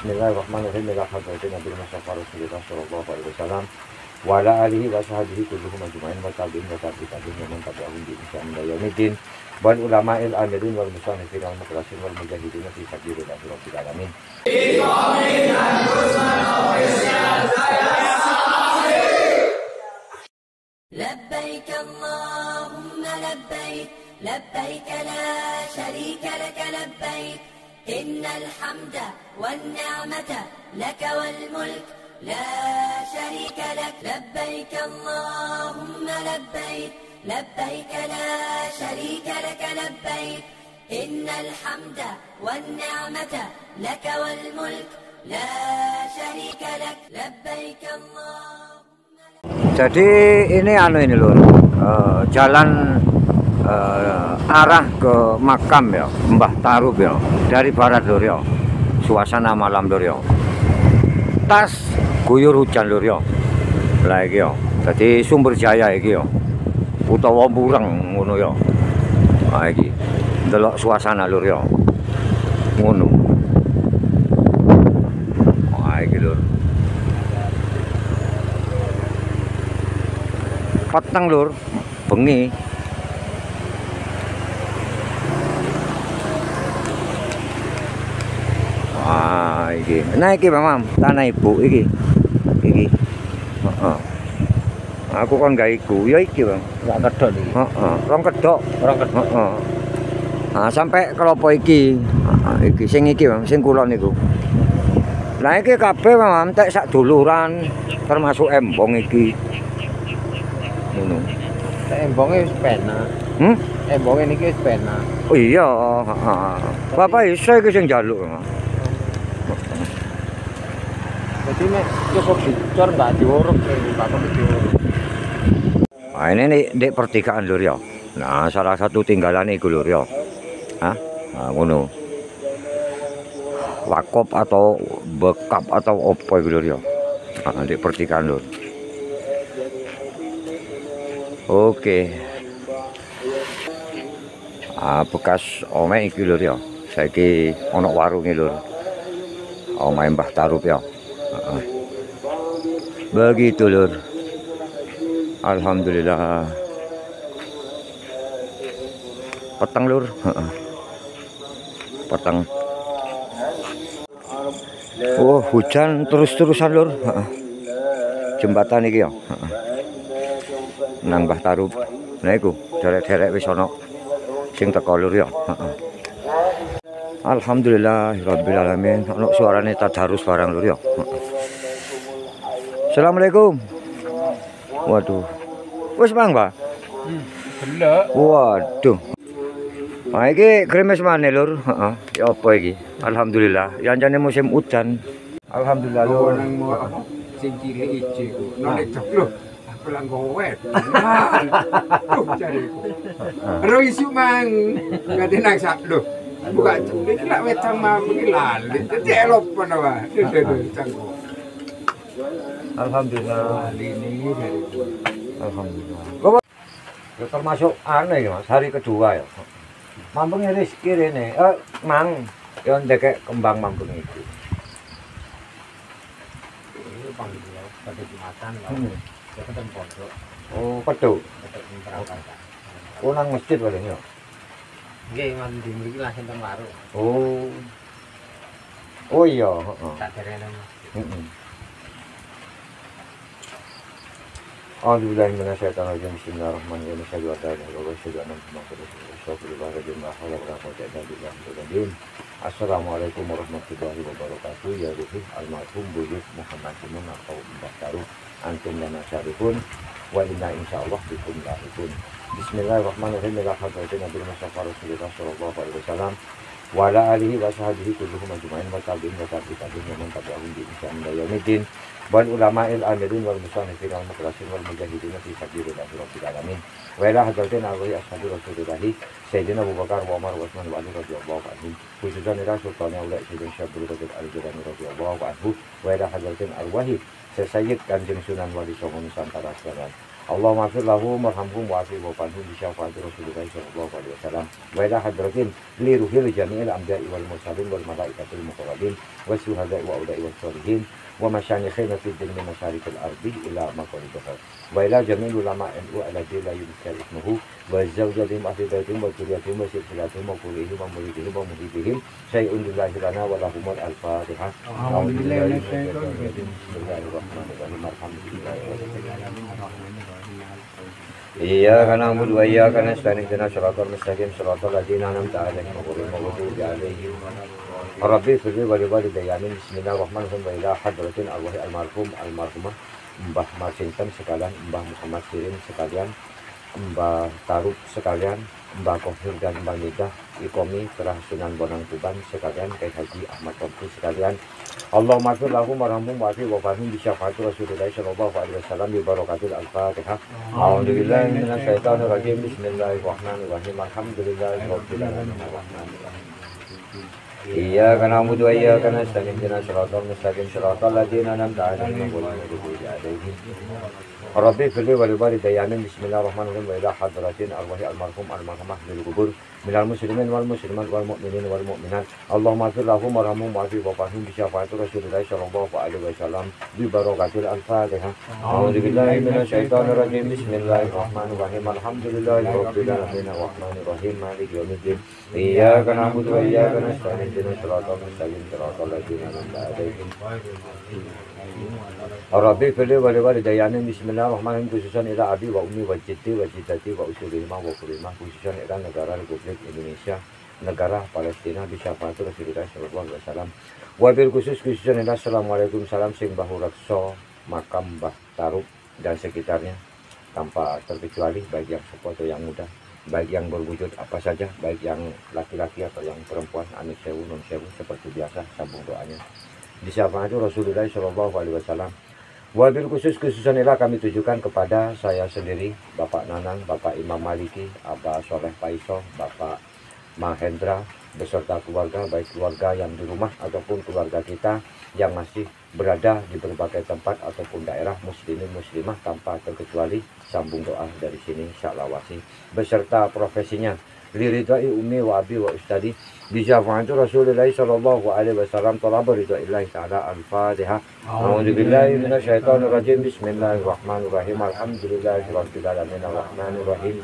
Bismillahirrahmanirrahim. Ila hadratin Nabi Mustafa Rasulullah sallallahu alaihi wasallam wa ala alihi wa sahbihi kulluhum ajma'in wa tabi'in wa tabi'in wa man tabi'ahum bi ihsan ila yaumil wal ulama'il amirin wal musannifin wal mukhlasin wal mujahidin fi sabilillah rabbil alamin. لبيك اللهم لبيك لبيك لا شريك لك لبيك إن الحمد والنعمة لك والملك لا شريك لك لبيك اللهم لبيك لبيك لا شريك لك لبيك إن الحمد والنعمة لك والملك لا شريك لك لبيك اللهم. Jadi ini lur, jalan arah ke makam ya, Mbah Tarub ya, dari barat lur ya. Suasana malam lur ya. Tas guyur hujan lur ya. Lah iki ya. Dadi Sumber Jaya iki ya. Utawa Bureng ngono ya. Nah iki. Delok suasana lur ya. Ngono. Nah iki lur. Peteng lur, bengi. Wah, iki. Nah iki Mam, tanah ibu iki. Iki. Heeh. Aku kon gawe iku, ya iki, Bang. Enggak kedok iki. Heeh, rong kedok. Heeh. Nah, sampai kelopo iki. Iki sing iki, Bang, sing kulon niku. Lah iki kabeh Mam, tek sak duluran termasuk embong iki. Ngono. Embonge wis penak. Embonge niki wis penak. Oh iya, heeh. Bapak iso iki sing njaluk. Jadi nek cukup dicor enggak diuruk bapak diuruk. Nah, ini di pertigaan lur ya. Nah, salah satu tinggalan iku lur ya. Hah? Nah, ngono. Wakop atau bekap atau opo iku lur ya. Nah, di pertigaan lur. Oke. Bekas omeh iki lur ya. Saiki ana warunge lur. Omah Mbah Tarub ya. Begitu lur. Alhamdulillah. Peteng lur. Peteng. Oh, hujan terus-terusan lur. Jembatan iki ya. Nang Mbah Tarub. Nah iku, derek-derek wis ana sing teko lur ya. Alhamdulillahirabbil alamin. Ono suarane tadarus barang lur ya. Assalamualaikum. Waduh. Wis Bang, Pak? Delok. Waduh. Nah iki kremes maneh lur. Heeh. Ya apa iki? Alhamdulillah. Yancane musim hujan. Alhamdulillah lur. Sing cilik ijo iku. Nek jeblo pulang gowe. Tuh jariku. Ro isu mang ngade nang sak lho. Buka iki lak wedang mah iki lali. Dadi elopan wae. Canggo. Alhamdulillah. Ini dari Alhamdulillah. Bapak ya termasuk aneh ya Mas, hari kedua ya. Mampung rezeki rene. Mang ya ndekek kembang mampung itu. ini panggilan pada Jumatan lah. Ya ketemu pondok. Oh, pedu. Ketemu berangkat. Oh, nang masjid paling ya. Nggih, mandi mriki langsung teng warung. Oh. Oh iya, heeh. Tak derene masjid. Heeh. Alhamdulillah minasyaitonirrajim. Bismillahirrahmanirrahim. Asyhadu an la ilaha illallah wa asyhadu anna Muhammadar Rasulullah. Assalamualaikum warahmatullahi wabarakatuh. Ya ruhi almarhum buyut Muhammad Simun atau Mbah Tarub. Antum lana syarifun wa inna insyaallah bikum lahikun. Bismillahirrahmanirrahim. Ila hadratin Nabi Mustafa Rasulullah sallallahu alaihi wasallam wa ala alihi wa sahbihi kulluhum ajma'in wa tabi'in wa tabi'in wa man tabi'ahum bi ihsan ila yaumil wal ulama'il amirin wal musannifin wal mukhlasin wal mujahidin fi sabilillah rabbil alamin. Wa ila hadratin alaihi ashabi Rasulullah Sayyidina Abu Bakar wa Umar wa Utsman wa Ali radhiyallahu anhum. Khususan ila sultannya ulai Sayyidina Syabul Qadir al-Jilani radhiyallahu anhu. Wa ila hadratin arwahi Sayyid Kanjeng Sunan Wali Songo Nusantara Selatan Allahumma fir lahum warhamhum wa'afi wa'fanhum bi syafaati Rasulillah sallallahu alaihi wasallam wa ila hadratin li ruhil jami'il anbiya'i wal mursalin wal malaikatil muqarrabin wa syuhada'i wa auda'i was sholihin wa masyayyikhina fid din min masyarikil ardi ila maqaribiha wa ila jami'il ulama NU alladzi la yuzkar ismuhu wa zawjatihim ahli baitihim wa dzurriyyatihim wa silsilatihim wa qulihim wa muridihim wa muhibihim syai'un lillahi lana wa lahumul al-fatihah. Bismillahirrahmanirrahim. Iyyaka na'budu wa iyyaka nasta'in ihdinas siratal mustaqim siratal ladzina an'amta 'alaihim ghairil maghdubi 'alaihim Rabbi firli wa li walidayya. Bismillahirrahmanirrahim. Wa ila hadratin arwahi almarhum almarhumah Mbah Masinten sekalian, Mbah Muhammad Sirin sekalian, Mbah Tarub sekalian, Mbah Kohir dan Mbah Nidah Ikomi Terah Sunan Bonang Tuban sekalian, Kiai Haji Ahmad Tompi sekalian. Allahumma fir lahum warhamhum wa'afi wa'fanhum bi syafaati Rasulillah sallallahu alaihi wasallam bi barakatil al-Fatihah. A'udzubillahi minasyaitonir rajim. Bismillahirrahmanirrahim. Alhamdulillahirabbil alamin arrahmanir rahim. Iyyaka na'budu wa iyyaka nasta'in ihdinas siratal mustaqim siratal ladzina an'amta 'alaihim ghairil maghdubi 'alaihim Rabbi firli wa li walidayya. Bismillahirrahmanirrahim. Wa ila hadratin arwahi almarhum almarhamah lil kubur minal muslimin wal muslimat wal mu'minin wal mu'minat. Allahumma fir lahum warhamhum wa'afi wa'fanhum bi syafaati Rasulillah sallallahu alaihi wasallam bi barakatil al-Fatihah. A'udzubillahi minasyaitonir rajim. Bismillahirrahmanirrahim. Alhamdulillahirabbil alamin arrahmanir rahim maliki yaumiddin. Iyyaka na'budu wa iyyaka nasta'in ihdinas siratal mustaqim siratal ladzina an'amta 'alaihim Rabbi firli wa li walidayya. Bismillahirrahmanirrahim. Khususan ila abi wa ummi wa jiddi wa jiddati wa usulihima wa kurimah. Khususan ila negara Republik Indonesia, negara Palestina bi syafaati Rasulullah sallallahu alaihi wasallam. Wabil khususan ila assalamualaikum salam sing bahu raksa makam Mbah Tarub dan sekitarnya tanpa terkecuali, baik yang sepuh atau yang muda, baik yang berwujud apa saja, baik yang laki-laki atau yang perempuan, anik sewu non sewu, seperti biasa sambung doanya di syafaat Rasulullah sallallahu alaihi wasallam. Wabil khususan ila kami tujukan kepada saya sendiri, Bapak Nanang, Bapak Imam Maliki, Abah Soleh Paiso, Bapak Mahendra beserta keluarga, baik keluarga yang di rumah ataupun keluarga kita yang masih berada di berbagai tempat ataupun daerah muslimin muslimah tanpa terkecuali, sambung doa dari sini sya'lawasi beserta profesinya liridai ummi wa abi wa ustadi bisyafa'ati Rasulullah sallallahu alaihi wasallam talaba ridaillahi ta'ala al-Fatihah. A'udzubillahi minasyaitonir rajim. Bismillahirrahmanirrahim. Alhamdulillahirabbil alamin arrahmanir rahim.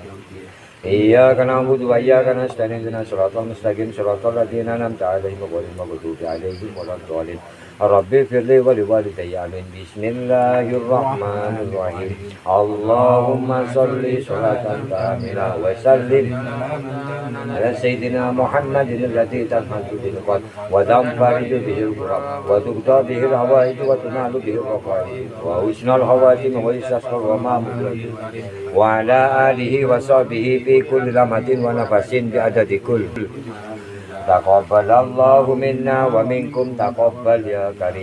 Iyyaka na'budu wa iyyaka nasta'in ihdinas siratal mustaqim siratal ladzina an'amta 'alaihim ghairil maghdubi 'alaihim waladdallin. Rabbi firli wa li walidayya. Bismillahirrahmanirrahim. Allahumma sholli sholatan kamilah wa sallim ala sayyidina Muhammadin alladzi tanhadu bil qad wa tanfaridu bihil qurab wa tuqta bihil hawaid wa tunalu bihil raqaib wa husnul khawatim wa istasqal wa ma'mud wa ala alihi wa sahbihi fi kulli lamatin wa nafasin bi adadi kull. Taqabbalallahu minna wa minkum taqabbal ya karim.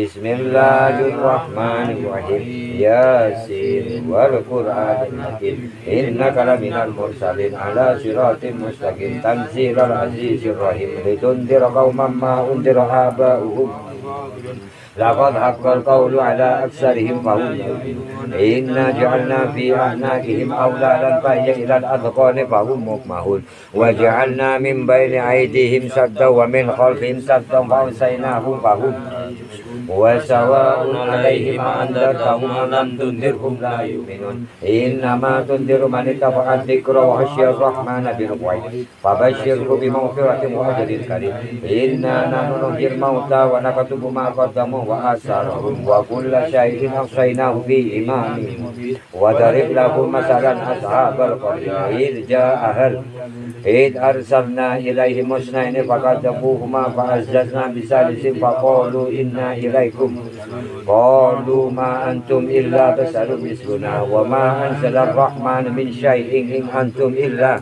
Bismillahirrahmanirrahim. Yasin wal Qur'anil hakim. Innaka laminal mursalin ala siratin mustaqim. Tanzilal azizir rahim. Litundira qauman ma undira aba'uhum. Laqad haqqal qawlu ala aksarihim fahum yu'minun. Inna ja'alna fi a'naqihim awladan fahya ilal adqani fahum mukmahun. Wa ja'alna min bayni aydihim sadda wa min khalfihim sadda fa'usaynahum fahum wa sawa'un alaihim andartahum lam tundirhum la yu'minun. Innama tundiru man ittaba'a dzikra wa khashiya ar-rahmana bil ghaib fabashshirhu bi maghfiratin wa ajrin karim. Inna nahnu nuhyil mauta wa naktubu ma qaddamu wa asarahum wa kulla syai'in ahsaynahu fi imamin wa darib lahum masalan ashabal qaryah id ja'ahal id arsalna ilaihim musnaini faqaddamuhuma fa'azzazna bisalisin faqalu inna ilaikum qalu ma antum illa basarun misluna wa ma anzalar rahman min syai'in in antum illa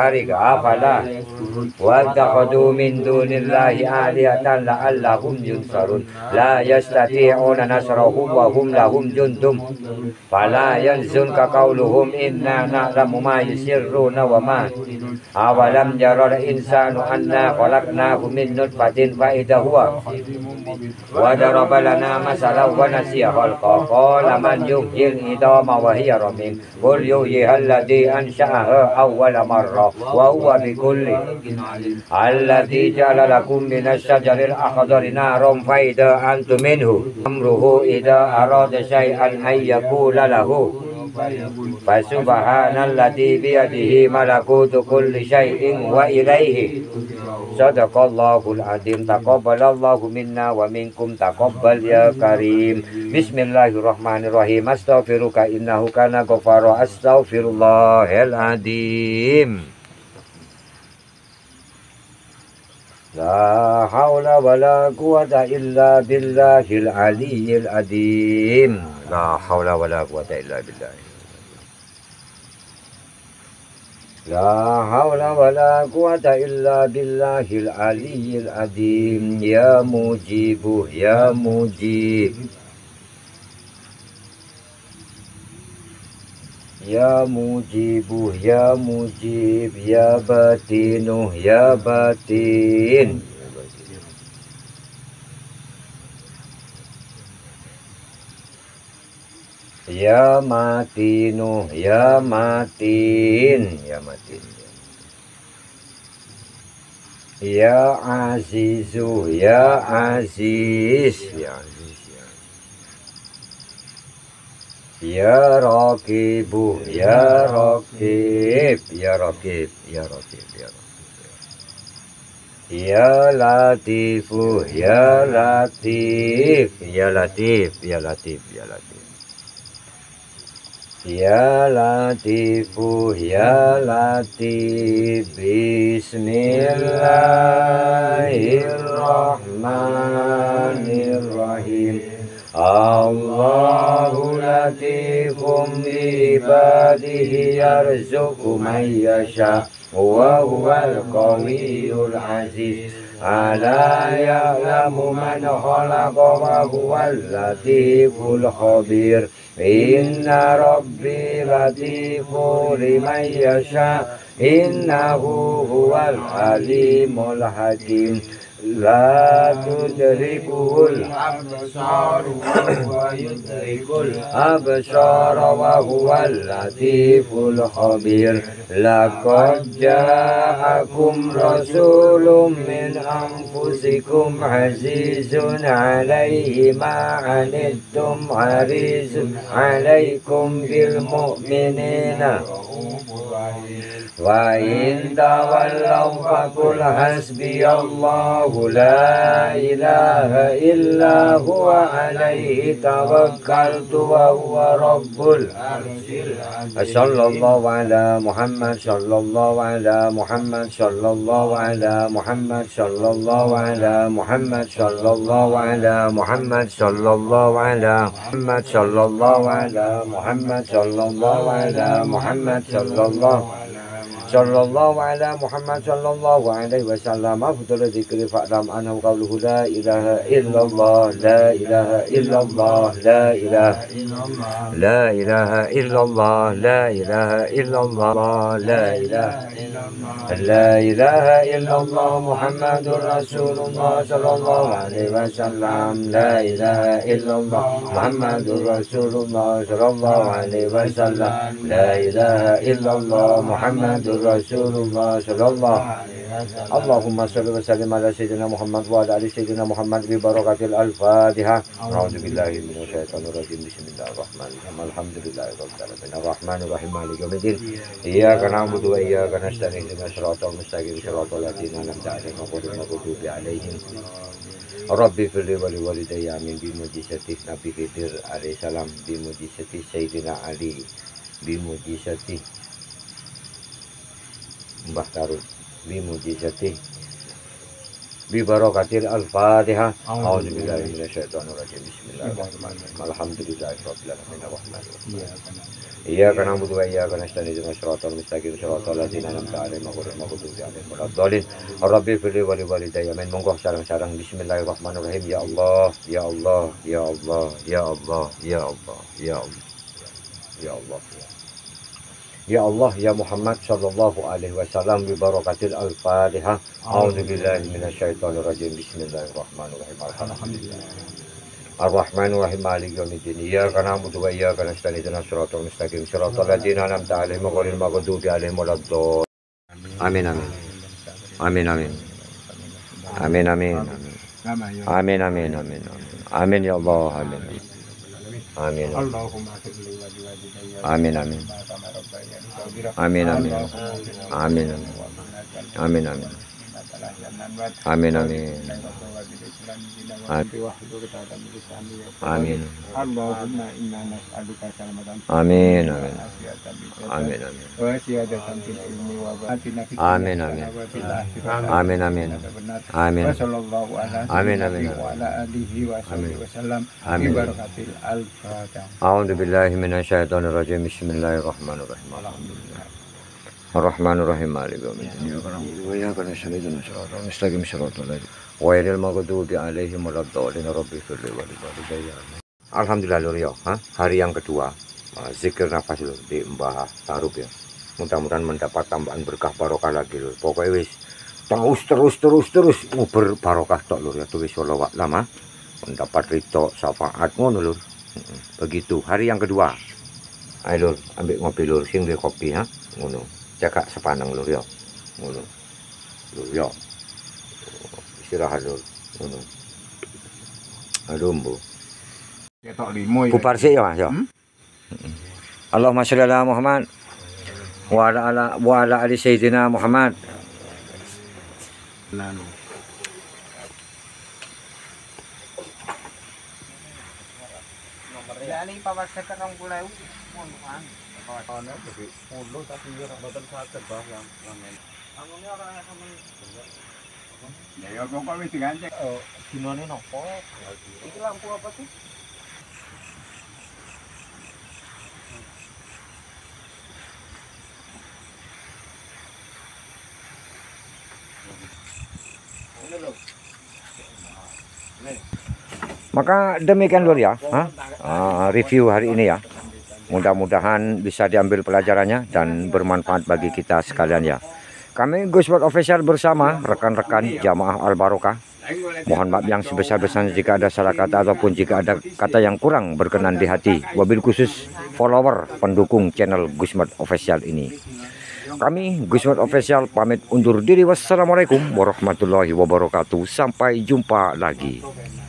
syarika afala wa taqadu min dunillahi alihatan la'allahum yunsarun. ينصرون لا يستطيعون نصرهم وهم لهم جند فلا يحزنك قولهم إنا نعلم ما يسرون وما أولم ير الإنسان أنا خلقناه من نطفة فإذا هو وضرب لنا مثلا ونسي خلقه قال من يحيي العظام وهي رميم قل يحييها الذي أنشأها أول مرة وهو بكل الذي جعل لكم من الشجر الأخضر نارا فإذا أنتم منه أمره إذا أراد شيئا أن يقول له فسبحان الذي بيده ملكوت كل شيء وإليه صدق الله العظيم تقبل الله منا ومنكم تقبل يا كريم بسم الله الرحمن الرحيم أستغفرك إنه كان غفارا أستغفر الله العظيم لا حول ولا قوة إلا بالله العلي العظيم لا حول ولا قوة إلا بالله لا حول ولا قوة إلا بالله العلي العظيم يا مجيب يا مجيب يا مجيب يا مجيب يا باتين يا باتين يا متين يا متين يا متين يا عزيز يا عزيز يا عزيز يا رقيب يا رقيب يا رقيب يا رقيب يا رقيب يا لطيف يا لطيف يا لطيف يا لطيف يا لطيف يا لطيف يا لطيف بسم الله الرحمن الرحيم الله لطيف بعباده يرزق من يشاء وهو القوي العزيز ألا يعلم من خلق وهو اللطيف الخبير إن ربي لطيف لمن يشاء إنه هو العليم الحكيم لا تدركه الأبصار وهو يدرك الأبصار وهو اللطيف الخبير لقد جاءكم رسول من أنفسكم عزيز عليه ما عنتم حريص عليكم بالمؤمنين وإن تولوا فقل حسبي الله لا إله إلا هو عليه توكلت وهو رب العرش العظيم صلى الله على محمد صلى الله على محمد صلى الله على محمد صلى الله على محمد صلى الله على محمد صلى الله على محمد صلى الله على محمد صلى الله على محمد صلى الله صلى الله على محمد صلى الله عليه وسلم أفضل ذكر فاعلم أنه قوله لا إله إلا الله لا إله إلا الله لا إله لا إله إلا الله لا إله إلا الله لا إله لا إله إلا الله محمد رسول الله صلى الله عليه وسلم لا إله إلا الله محمد رسول الله صلى الله عليه وسلم لا إله إلا الله محمد رسول الله صلى الله اللهم صل وسلم على سيدنا محمد وعلى آل سيدنا محمد ببركة الفاتحة أعوذ بالله من الشيطان الرجيم بسم الله الرحمن الرحيم الحمد لله رب العالمين الرحمن الرحيم مالك يوم الدين إياك نعبد وإياك نستعين اهدنا الصراط المستقيم صراط الذين أنعمت عليهم غير المغضوب عليهم Rabbi firli wali walidayya amin bimujizati Nabi Khidir alaihissalam bimujizati Sayyidina Ali bimujizati Mbah Tarun bimujizati bi barakatil al-Fatihah. A'udzu billahi minasyaitonir rajim. Bismillahirrahmanirrahim. Alhamdulillahirabbil alamin arrahmanir rahim. Iyyaka na'budu wa iyyaka nasta'in ihdinas siratal mustaqim siratal ladzina an'amta 'alaihim ghairil maghdubi 'alaihim waladdallin. Rabbi firli wa li walidayya min monggo sareng-sareng bismillahirrahmanirrahim. Ya Allah, ya Allah, ya Allah, ya Allah, ya Allah, ya Allah. Ya Allah. Ya Allah, ya Muhammad sallallahu alaihi wasallam bi barakatil al-Fatihah. A'udzu billahi minasyaitonir rajim. Bismillahirrahmanirrahim. Alhamdulillah. Ar-Rahmanir-Rahim Maliki yaumiddin. Iyyaka na'budu wa iyyaka nasta'in ihdinas siratal mustaqim siratal ladzina an'amta 'alaihim ghairil maghdubi 'alaihim waladdallin. Amin amin. Amin amin. Amin amin. Amin amin amin. Amin ya Allah. Amin. Amin. Amin amin. Amin amin. Amin amin. Amin amin. Amin amin. Amin. Allahumma inna nas'aluka salamatan. Amin amin. Amin amin. Wa siyadatan fil ilmi wa batina fid Amin amin. Amin amin. Amin. Wa sallallahu ala Amin amin. wa ala alihi wa sahbihi wasallam. Amin. Bi barakatil al-Fatihah. A'udzu billahi minasyaitonir rajim. Bismillahirrahmanirrahim. Alhamdulillah. Ar-Rahmanir-Rahim Maliki yaumiddin. Iyyaka na'budu wa iyyaka nasta'in ihdinas siratal mustaqim siratal ladzina ghairil maghdubi 'alaihim waladdallin. Rabbi firli wa li walidayya. Alhamdulillah lur ya, hari yang kedua zikir nafas lur di Mbah Tarub ya. Mudah-mudahan mendapat tambahan berkah barokah lagi lur. Pokoknya wis terus berbarokah tok lur ya. Tuh wis wallahu a'lam mendapat ridho syafaat ngono lur. Begitu hari yang kedua. Ayo lur, ambil ngopi lur, sing duwe kopi ngono. Jaga sepanang lur ya. Ngono. Lur ya. Istirahat lur. Ngono. Aduh mbo. Ketok limo ya. Bubar sik ya Mas ya. Allahumma sholli ala Muhammad wa ala ali sayyidina Muhammad. Lalu. Ya ini pawas sekarang mulai kan. Ono jadi 10 tapi ora mboten saged bah yang ramen. Angone ora sampean. Ya yo kok wis diganceng. Oh, dinane nopo? Iki lampu apa sih? Maka demikian lur ya, review hari ini ya. Mudah-mudahan bisa diambil pelajarannya dan bermanfaat bagi kita sekalian ya. Kami Gus Wat Official bersama rekan-rekan Jamaah Al-Barokah. Mohon maaf yang sebesar-besarnya jika ada salah kata ataupun jika ada kata yang kurang berkenan di hati. Wabil khusus follower pendukung channel Gus Wat Official ini. Kami Gus Wat Official pamit undur diri. Wassalamualaikum warahmatullahi wabarakatuh. Sampai jumpa lagi.